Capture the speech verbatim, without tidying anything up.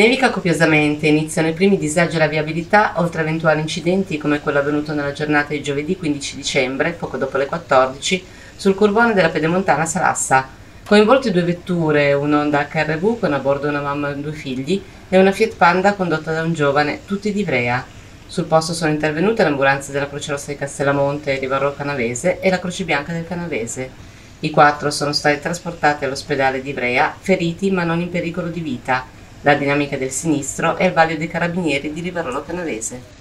Nevica copiosamente, iniziano i primi disagi alla viabilità, oltre a eventuali incidenti come quello avvenuto nella giornata di giovedì quindici dicembre, poco dopo le quattordici, sul curvone della Pedemontana Salassa. Coinvolte due vetture, un Honda H R V con a bordo una mamma e due figli e una Fiat Panda condotta da un giovane, tutti di Ivrea. Sul posto sono intervenute l'ambulanza della Croce Rossa di Castellamonte e Rivarolo Canavese e la Croce Bianca del Canavese. I quattro sono stati trasportati all'ospedale di Ivrea, feriti ma non in pericolo di vita. La dinamica del sinistro è il vaglio dei carabinieri di Rivarolo Canavese.